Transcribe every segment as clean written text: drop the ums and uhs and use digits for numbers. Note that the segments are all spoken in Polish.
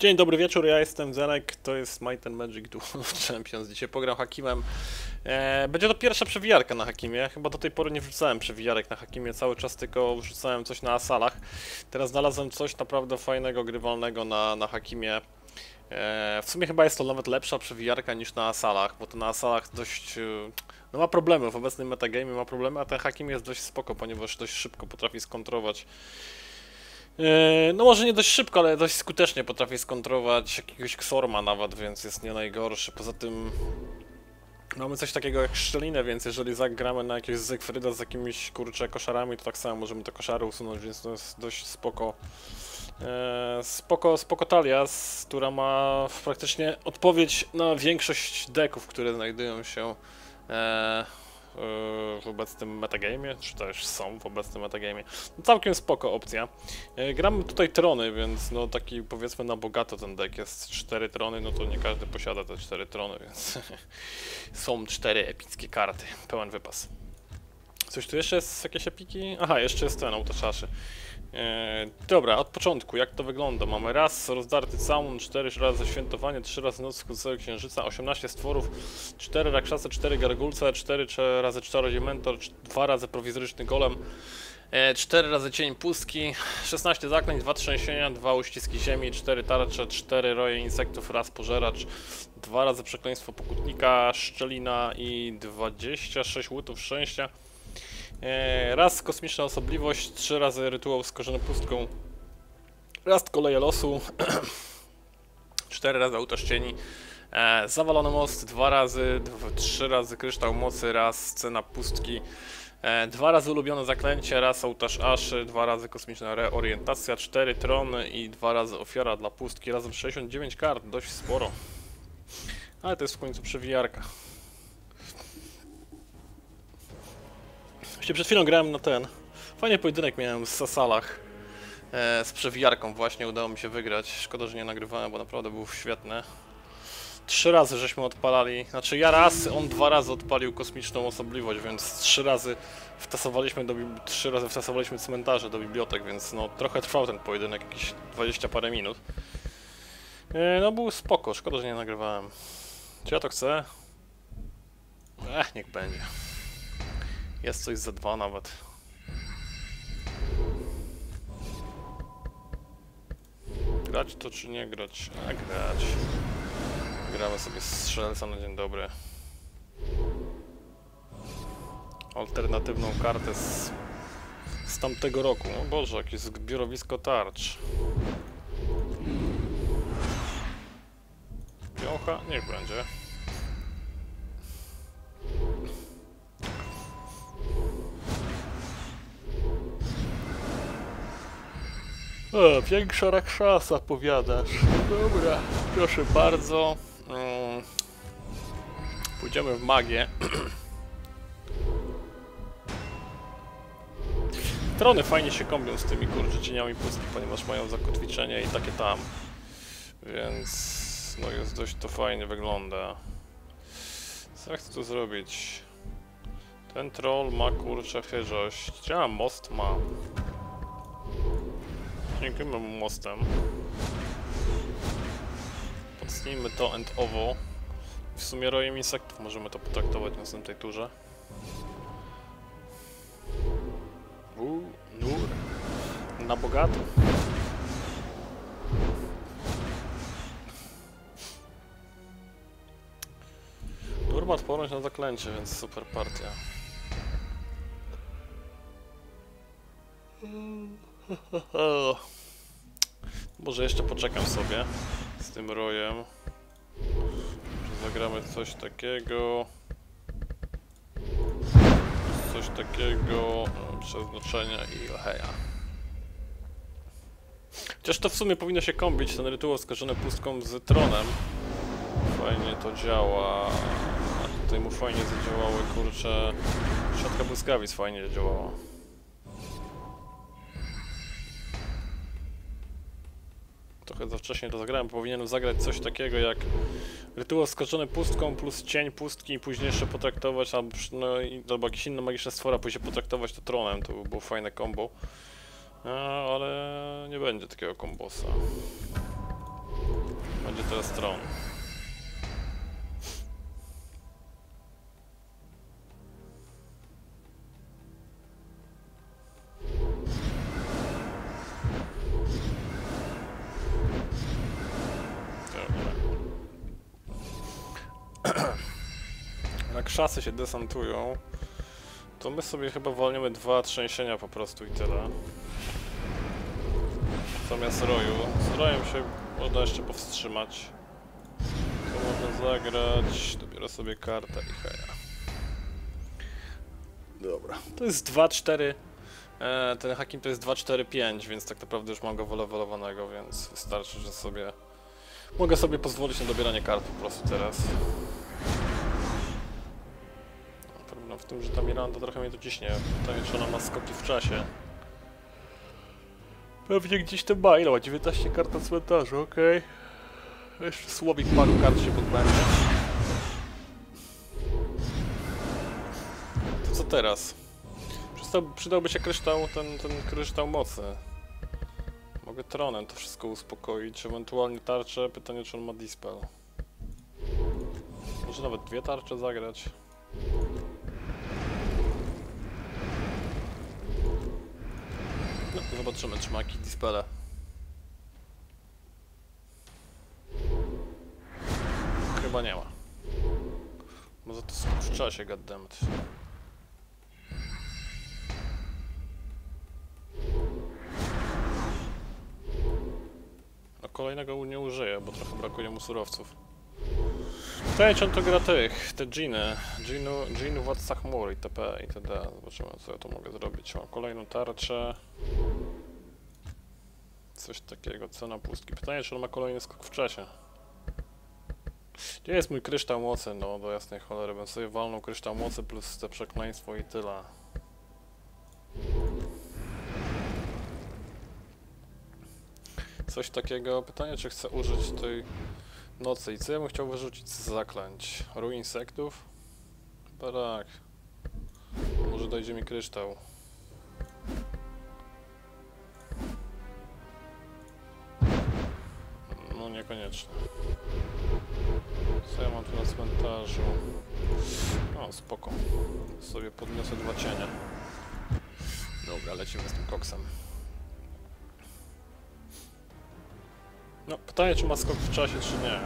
Dzień dobry wieczór, ja jestem Zenek, to jest Might and Magic Duel of Champions. Dzisiaj pogram Hakimem. Będzie to pierwsza przewijarka na Hakimie. Chyba do tej pory nie wrzucałem przewijarek na Hakimie, cały czas tylko wrzucałem coś na Asalach. Teraz znalazłem coś naprawdę fajnego, grywalnego na Hakimie. W sumie chyba jest to nawet lepsza przewijarka niż na Asalach, bo to na Asalach dość... no ma problemy, w obecnym metagamie ma problemy, a ten Hakim jest dość spoko, ponieważ dość szybko potrafi skontrować. No może nie dość szybko, ale dość skutecznie potrafi skontrować jakiegoś Xorma nawet, więc jest nie najgorszy. Poza tym mamy coś takiego jak szczelinę, więc jeżeli zagramy na jakiegoś Zegfryda z jakimiś kurcze koszarami, to tak samo możemy te koszary usunąć, więc to jest dość spoko. Spoko talia, która ma praktycznie odpowiedź na większość decków, które znajdują się w obecnym metagamie, czy też są w obecnym metagamie. No, całkiem spoko opcja. Gramy tutaj trony, więc no taki powiedzmy na bogato ten deck jest 4 trony, no to nie każdy posiada te 4 trony, więc są 4 epickie karty, pełen wypas. Coś tu jeszcze jest, jakieś epiki? Aha, jeszcze jest ten autoczaszy. Dobra, od początku, jak to wygląda? Mamy raz rozdarty całun, 4 razy świętowanie, 3 razy noc wschodzącego księżyca, 18 stworów, 4 rakszasy, 4 gargulce, 4 razy czarodziej mentor, 2 razy prowizoryczny golem, 4 razy cień pustki, 16 zaklęć, 2 trzęsienia, 2 uściski ziemi, 4 tarcze, 4 roje insektów, raz pożeracz, 2 razy przekleństwo pokutnika, szczelina i 26 łutów szczęścia. Raz kosmiczna osobliwość, 3 razy rytuał skorzony pustką, raz koleje losu, 4 razy ołtarz cieni, zawalony most, 2 razy, 3 razy kryształ mocy, raz scena pustki, 2 razy ulubione zaklęcie, raz ołtarz aszy, 2 razy kosmiczna reorientacja, 4 trony i 2 razy ofiara dla pustki, razem 69 kart, dość sporo. Ale to jest w końcu przewijarka. Przed chwilą grałem na ten. Fajny pojedynek miałem z Asalach. Z przewijarką właśnie udało mi się wygrać. Szkoda, że nie nagrywałem, bo naprawdę był świetny. 3 razy żeśmy odpalali. Znaczy ja raz, on 2 razy odpalił kosmiczną osobliwość, więc 3 razy wtasowaliśmy cmentarze do bibliotek, więc no trochę trwał ten pojedynek, jakieś 20 parę minut. No był spoko, szkoda, że nie nagrywałem. Czy ja to chcę? Niech będzie. Jest coś za 2 nawet. Grać to czy nie grać? A grać. Gramy sobie strzelca na dzień dobry. Alternatywną kartę z tamtego roku. O Boże, jakieś zbiorowisko tarcz. Piocha? Niech będzie. O, większa rakszasa, powiadasz. Dobra, proszę bardzo. Pójdziemy w magię. Trony fajnie się kombią z tymi kurczę cieniami pustki, ponieważ mają zakotwiczenie i takie tam. Więc no jest dość to fajnie wygląda. Co ja chcę tu zrobić? Ten troll ma kurczę chyżość. Gdzie most ma? Dziękujemy mu mostem. Podstnijmy to and owo. W sumie rojem insektów możemy to potraktować w następnej turze. Nur. Na bogato. Nur ma odporność na zaklęcie, więc super partia. Może jeszcze poczekam sobie z tym rojem. Może zagramy coś takiego. Przeznaczenia i heja. Chociaż to w sumie powinno się kombić, ten rytuał skażony pustką z tronem. Fajnie to działa. A tutaj mu fajnie zadziałały, kurczę. Siatka błyskawic fajnie działała. Trochę za wcześnie to zagrałem, powinienem zagrać coś takiego jak rytuał skoczony pustką plus cień pustki i później jeszcze potraktować, albo jakieś inne magiczne stwora, później potraktować to tronem, to by było fajne combo. Ale nie będzie takiego kombosa. Będzie teraz tron. Jak szasy się desantują, to my sobie chyba wolnimy 2 trzęsienia po prostu i tyle. Zamiast roju. Z rojem się można jeszcze powstrzymać. To można zagrać. Dobiorę sobie kartę i heja. Dobra. To jest 2-4. Ten Hakim to jest 2-4-5, więc tak naprawdę już mam go wylewelowanego, więc wystarczy, że sobie... Mogę sobie pozwolić na dobieranie kart po prostu teraz. Problem w tym, że ta Miranda trochę mnie tu ciśnie. Pytanie, czy ona ma skoki w czasie. Pewnie gdzieś to ma. Ile ma? 19 kart na cmentarzu, okej. Jeszcze słowik paru kart się pozbędzie. To co teraz? Przydałby się kryształ, ten kryształ mocy. Mogę tronem to wszystko uspokoić, ewentualnie tarczę. Pytanie, czy on ma dispel. Może nawet 2 tarcze zagrać. No, zobaczymy, czy ma jakieś dispele. Chyba nie ma. Może to skok w czasie, goddammit. No kolejnego nie użyję, bo trochę brakuje mu surowców. Pytanie, czy on to gra te dżiny. Dżin, władca chmur itp. itd. Zobaczymy, co ja tu mogę zrobić. Mam kolejną tarczę. Coś takiego, cena pustki. Pytanie, czy on ma kolejny skok w czasie. Gdzie jest mój kryształ mocy? No, do jasnej cholery, bym sobie walnął kryształ mocy plus te przekleństwo i tyle. Coś takiego. Pytanie, czy chcę użyć tej nocy i co ja bym chciał wyrzucić z zaklęć? Ruin insektów? Chyba tak. Może dojdzie mi kryształ. No niekoniecznie. Co ja mam tu na cmentarzu? O, spoko. Sobie podniosę 2 cienie. Dobra, lecimy z tym koksem. No, pytanie, czy ma skok w czasie, czy nie.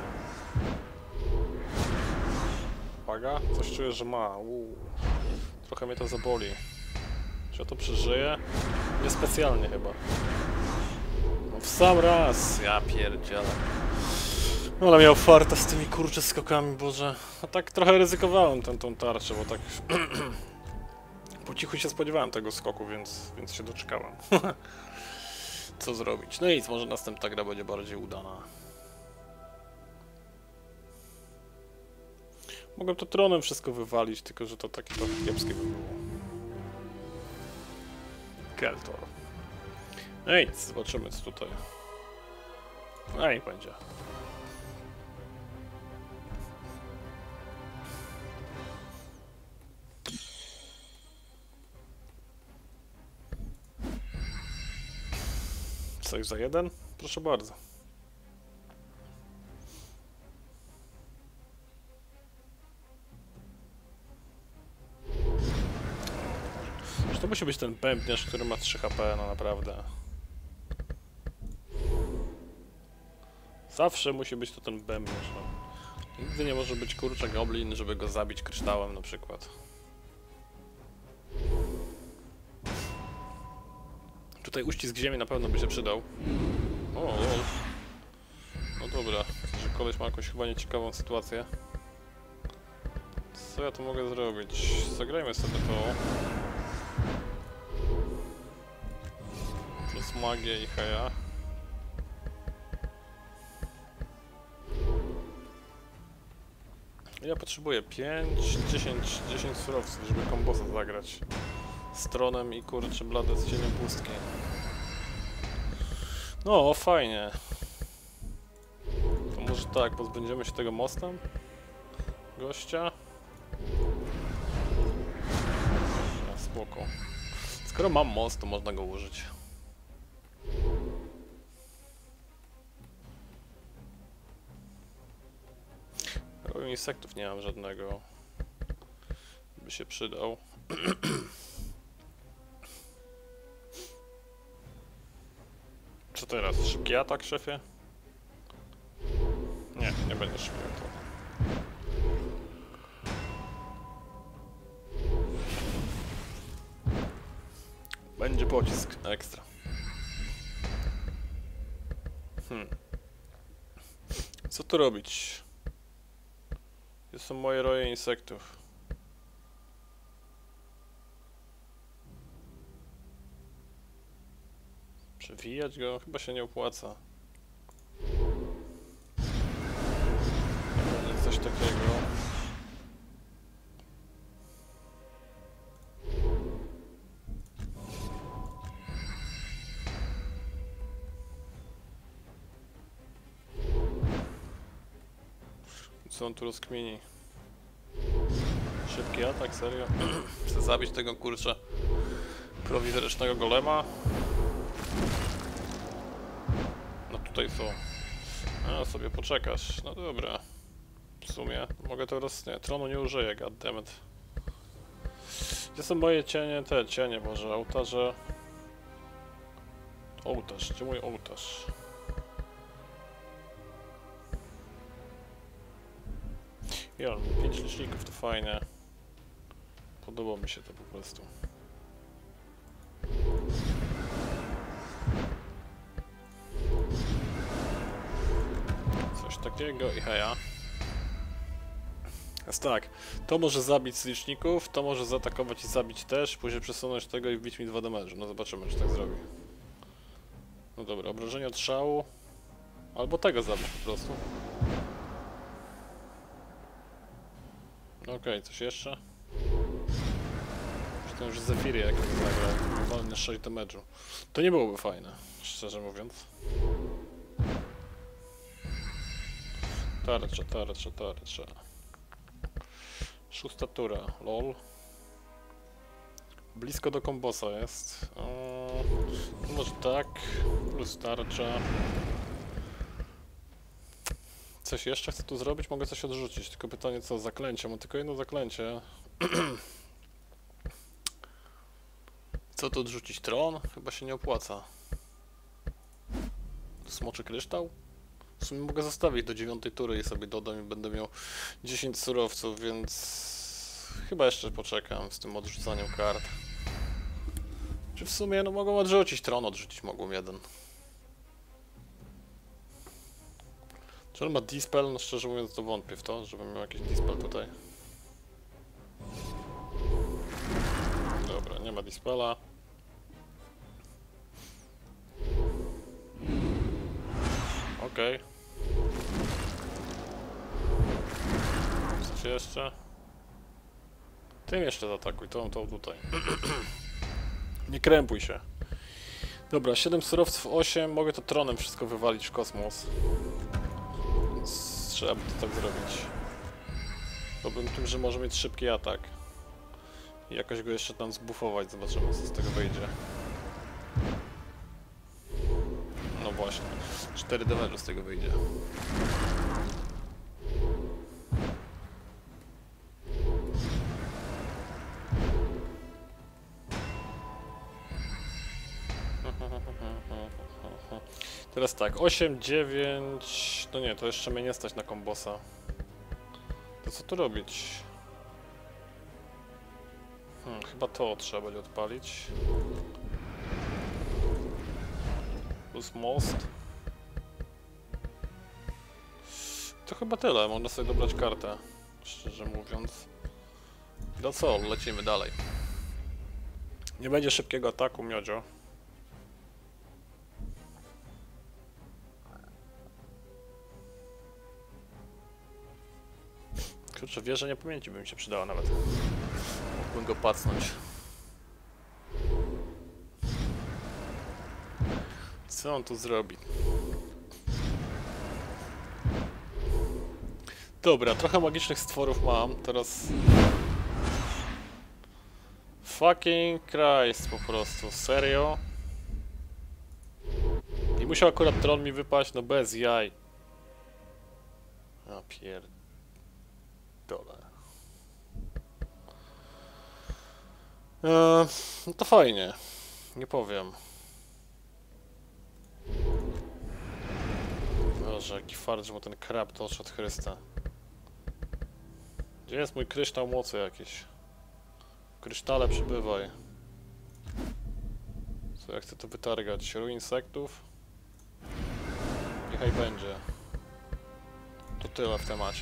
Uwaga, coś czuję, że ma. Trochę mnie to zaboli. Czy ja to przeżyję? Niespecjalnie chyba. No w sam raz! Ja pierdzielę. No ale miał farta z tymi kurcze skokami, Boże. No tak trochę ryzykowałem tą tarczę, bo tak... po cichu się spodziewałem tego skoku, więc się doczekałem. Co zrobić? No i nic, może następna gra będzie bardziej udana. Mogłem to tronem wszystko wywalić, tylko że to takie trochę kiepskie by było. Keltor. No i nic, zobaczymy co tutaj. No i będzie. Coś za 1? Proszę bardzo. Czy to musi być ten pępniarz, który ma 3 HP, no naprawdę. Zawsze musi być to ten pępniarz, no. Nigdy nie może być kurczę goblin, żeby go zabić kryształem na przykład. Tutaj uścisk ziemi na pewno by się przydał. O, lol. No dobra, że koleś ma jakąś chyba nieciekawą sytuację. Co ja tu mogę zrobić? Zagrajmy sobie to. Plus magię i heja. Ja potrzebuję 5, 10 surowców, żeby kombosa zagrać. Z tronem i kurczę blade z cieniem pustki. No, fajnie. To może tak, pozbędziemy się tego mostem? Gościa? Ja, spoko. Skoro mam most, to można go użyć. Powiem, insektów nie mam żadnego. By się przydał. Co teraz? Szybki atak, szefie? Nie, nie będziesz miał to. Będzie pocisk ekstra. Co tu robić? Gdzie są moje roje insektów? Przewijać go? Chyba się nie opłaca. Będzie coś takiego. Co on tu rozkmini? Szybki atak, serio? Chcę zabić tego kurczę prowizorycznego golema. No tutaj są. A sobie poczekasz. No dobra. W sumie mogę to nie, tronu nie użyję, goddammit. Gdzie są moje cienie? Te cienie, może ołtarze. Ołtarz, gdzie mój ołtarz? Ja mam 5 liczników, to fajnie. Podoba mi się to po prostu. Coś takiego i heja. Jest tak, to może zabić z liczników, to może zaatakować i zabić też, później przesunąć tego i wbić mi 2 damage. No zobaczymy, czy tak zrobi. No dobra, obrażenie od szału. Albo tego zabić po prostu. Okej, coś jeszcze? Myślałem, że Zefiry jak zagra, wolny 6 damage'u. To nie byłoby fajne, szczerze mówiąc. Tarcza. 6. tura, lol. Blisko do kombosa jest. Może tak, plus tarcza. Coś jeszcze chcę tu zrobić? Mogę coś odrzucić, tylko pytanie co? Zaklęcie, mam tylko jedno zaklęcie. Co tu odrzucić? Tron? Chyba się nie opłaca. Smoczy kryształ? W sumie mogę zostawić do 9. tury i sobie dodam i będę miał 10 surowców, więc chyba jeszcze poczekam z tym odrzucaniem kart. Czy w sumie no mogą odrzucić tron, odrzucić mogą jeden. Czy on ma dispel? No szczerze mówiąc to wątpię w to, żebym miał jakiś dispel tutaj. Dobra, nie ma dispela. Okej. Coś jeszcze? Tym jeszcze zaatakuj, to tutaj. Nie krępuj się. Dobra, 7 surowców, 8. Mogę to tronem wszystko wywalić w kosmos. Więc trzeba by to tak zrobić. Problem w tym, że może mieć szybki atak. I jakoś go jeszcze tam zbuffować, zobaczymy co z tego wyjdzie. No właśnie, 4 damage z tego wyjdzie. Teraz tak, 8, 9... No nie, to jeszcze mnie nie stać na kombosa. To co tu robić? Chyba to trzeba będzie odpalić. Plus most. To chyba tyle, można sobie dobrać kartę, szczerze mówiąc. No co, lecimy dalej. Nie będzie szybkiego ataku, miodzio. Kurczę, wieża niepamięci by mi się przydała nawet. Mógłbym go pacnąć. Co on tu zrobi? Dobra, trochę magicznych stworów mam, teraz... Fucking Christ po prostu, serio? I musiał akurat tron mi wypaść, no bez jaj. A pierd... pierdolę. No to fajnie. Nie powiem. Boże, jaki fart, że mu ten krab doszedł od Chrysta. Gdzie jest mój kryształ mocy jakiś? Krysztale przybywaj. Co ja chcę to wytargać? Ruin insektów? Niechaj będzie. To tyle w temacie.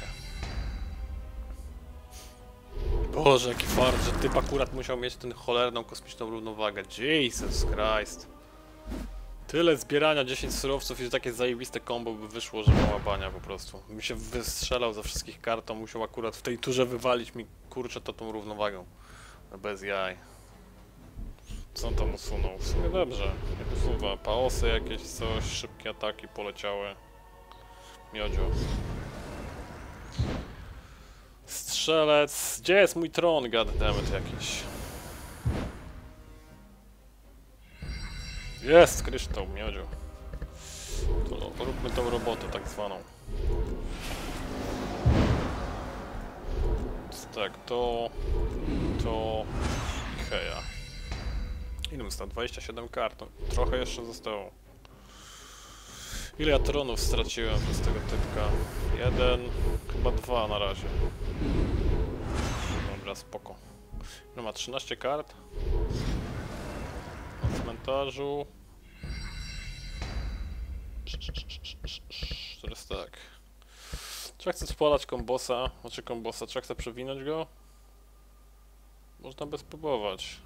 Boże, jaki fart, że typ akurat musiał mieć tę cholerną kosmiczną równowagę. Jesus Christ. Tyle zbierania, 10 surowców i że takie zajebiste combo by wyszło, że mała bania po prostu. Mi się wystrzelał ze wszystkich kart, to musiał akurat w tej turze wywalić mi, kurczę, to tą równowagą. No bez jaj. Co on tam usunął? W sumie dobrze. Jak usuwa paosy jakieś, coś, szybkie ataki poleciały. Miodzio. Strzelec. Gdzie jest mój tron, goddammit jakiś? Jest kryształ, miodziu. To róbmy tą robotę tak zwaną. Tak, to heja. Ile zostało? 27 kart. No, trochę jeszcze zostało. Ile ja tronów straciłem z tego typka? Jeden, chyba dwa na razie. Dobra, spoko. No ma 13 kart. Na cmentarzu. Teraz tak. Czy ja chcę spalać kombosa? Znaczy kombosa, czy ja chcę przewinąć go? Można by spróbować.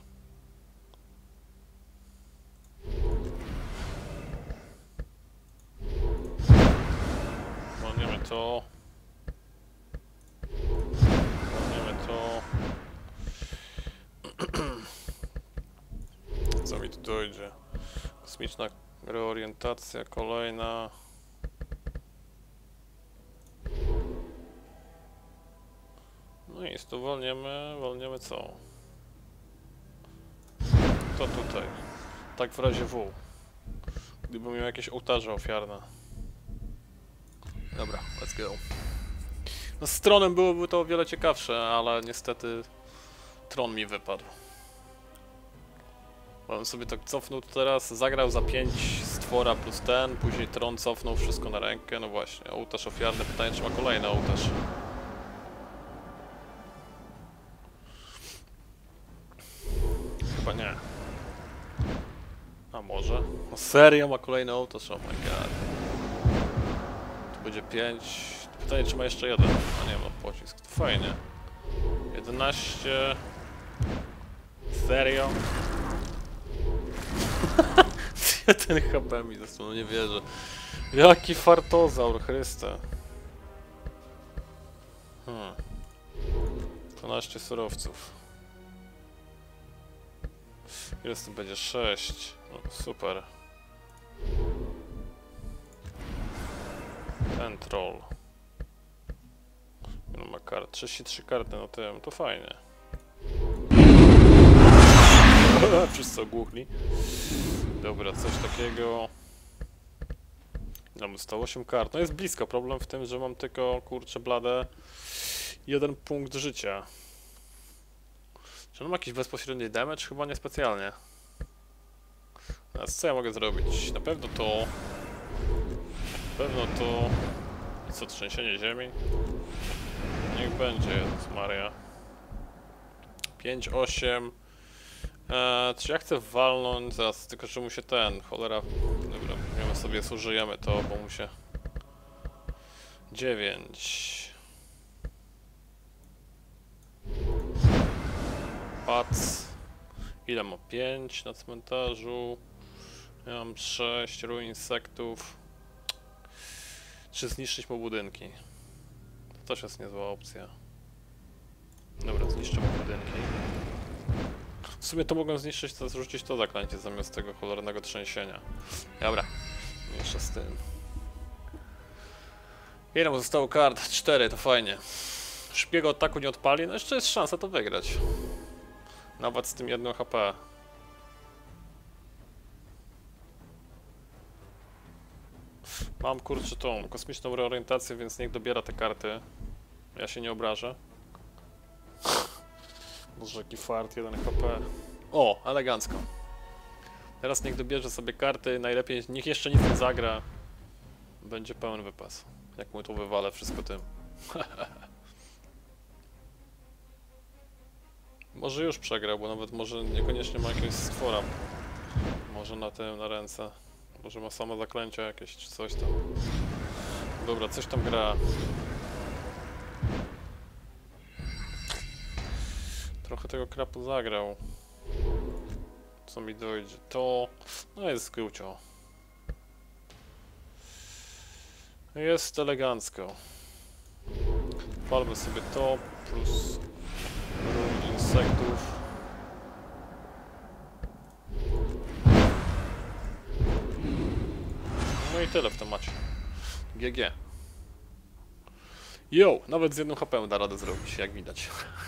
Walniemy to. Walniemy to. Co mi tu dojdzie? Kosmiczna reorientacja kolejna. No i tu walniemy co? To tutaj. Tak w razie W. Gdyby miał jakieś ołtarze ofiarne. Dobra, let's go. No z tronem byłoby to o wiele ciekawsze, ale niestety tron mi wypadł. Bym sobie tak cofnął teraz, zagrał za 5 stwora plus ten, później tron cofnął wszystko na rękę, no właśnie, ołtarz ofiarny, pytanie czy ma kolejny ołtarz. Chyba nie. A może? No serio ma kolejny ołtarz, oh my god. Tu będzie 5. Pytanie czy ma jeszcze jeden. A nie ma pocisk, to fajnie. 11. Serio? Jeden HP mi został, no nie wierzę. Jaki fartozaur, Chryste. 12 surowców. Ile z tym będzie? 6. No, super. Ten troll. No ma kart. 33 karty na tym, to fajnie. Wszyscy ogłuchli. Dobra, coś takiego. Nam zostało 8 kart. No jest blisko. Problem w tym, że mam tylko, kurczę blade, 1 punkt życia. Czy on ma jakiś bezpośredni damage? Chyba niespecjalnie. Teraz co ja mogę zrobić? Na pewno to... I co, trzęsienie ziemi? Niech będzie, Jezus Maria. 5, 8... czy ja chcę walnąć zaraz, tylko że mu się ten, cholera... Dobra, my sobie zużyjemy to, bo mu się... 9... Pac. Ile ma? 5 na cmentarzu. Ja mam 6 ruin insektów. Czy zniszczyć mu budynki? To też jest niezła opcja. Dobra, zniszczę mu budynki. W sumie to mogłem zniszczyć, to zrzucić to zaklęcie zamiast tego cholernego trzęsienia. Dobra, jeszcze z tym. Ile mu zostało kart? 4, to fajnie. Szybkiego ataku nie odpali, no jeszcze jest szansa to wygrać. Nawet z tym 1 HP. Mam kurczę tą kosmiczną reorientację, więc niech dobiera te karty. Ja się nie obrażę. Może jaki fart, 1 HP. O, elegancko. Teraz niech dobierze sobie karty, najlepiej niech jeszcze nic nie zagra. Będzie pełen wypas. Jak mu tu wywalę wszystko tym. Może już przegrał, bo nawet może niekoniecznie ma jakiegoś stwora. Może na tym, na ręce. Może ma samo zaklęcia jakieś, czy coś tam. Dobra, coś tam gra. Trochę tego krapu zagrał. Co mi dojdzie? To... No jest skrócio. Jest elegancko. Palmy sobie to, plus ruch insektów. No i tyle w temacie. GG. Yo, nawet z 1 HP da radę zrobić, jak widać.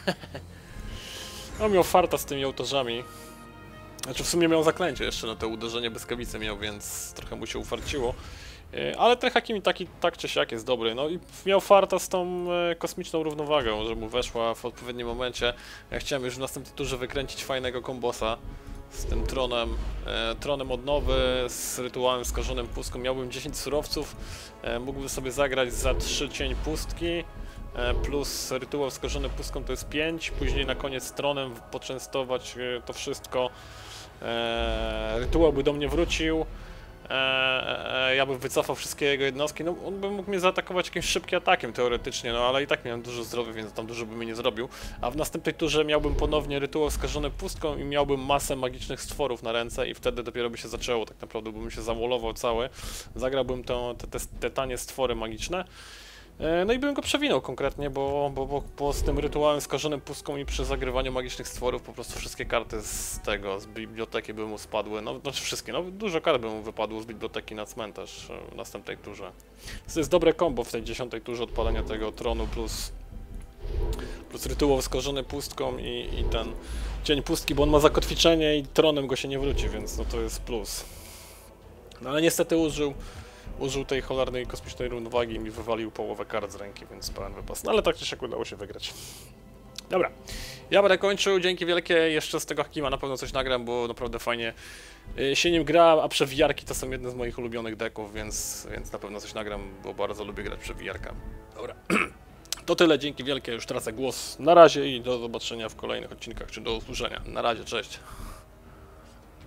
No miał farta z tymi autorzami. Znaczy w sumie miał zaklęcie jeszcze na to uderzenie błyskawicy miał, więc trochę mu się ufarciło. Ale ten Hakimi taki tak czy siak jest dobry. No i miał farta z tą kosmiczną równowagą, że mu weszła w odpowiednim momencie. Ja chciałem już w następnej turze wykręcić fajnego kombosa z tym tronem. Tronem odnowy, z rytuałem skażonym pustką. Miałbym 10 surowców, mógłbym sobie zagrać za 3 cień pustki. Plus rytuał skażony pustką to jest 5, później na koniec tronem poczęstować to wszystko. Rytuał by do mnie wrócił, ja bym wycofał wszystkie jego jednostki, no on by mógł mnie zaatakować jakimś szybkim atakiem teoretycznie, no ale i tak miałem dużo zdrowia, więc tam dużo by mi nie zrobił. A w następnej turze miałbym ponownie rytuał skażony pustką i miałbym masę magicznych stworów na ręce i wtedy dopiero by się zaczęło, tak naprawdę bym się zawolował cały. Zagrałbym te tanie stwory magiczne. No i bym go przewinął konkretnie, bo z tym rytuałem skażonym pustką i przy zagrywaniu magicznych stworów po prostu wszystkie karty z biblioteki by mu spadły, no znaczy wszystkie, no dużo kart by mu wypadło z biblioteki na cmentarz w następnej turze. To jest dobre combo w tej 10. turze odpalenia tego tronu plus rytuał skażony pustką i ten cień pustki, bo on ma zakotwiczenie i tronem go się nie wróci, więc no to jest plus. No ale niestety użył tej cholernej kosmicznej równowagi i mi wywalił połowę kart z ręki, więc pełen wypas. No ale tak czy siak udało się wygrać. Dobra, ja będę kończył, dzięki wielkie, jeszcze z tego Hakima na pewno coś nagram, bo naprawdę fajnie się nim gra, a przewijarki to są jedne z moich ulubionych deków, więc na pewno coś nagram, bo bardzo lubię grać przewijarka. Dobra, to tyle, dzięki wielkie, już tracę głos, na razie i do zobaczenia w kolejnych odcinkach, czy do usłyszenia. Na razie, cześć.